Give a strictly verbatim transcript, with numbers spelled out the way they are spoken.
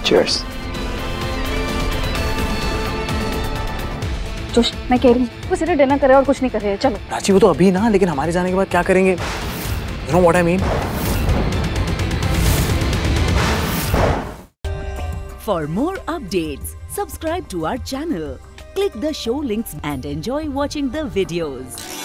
Cheers. जोश, मैं कह रही हूँ वो सिर्फ डिनर करे और कुछ नहीं कर रहे हैं। चलो रांची, वो तो अभी ना, लेकिन हमारे जाने के बाद क्या करेंगे? You know what I mean? For more updates, subscribe to our channel, click the show links and enjoy watching the videos.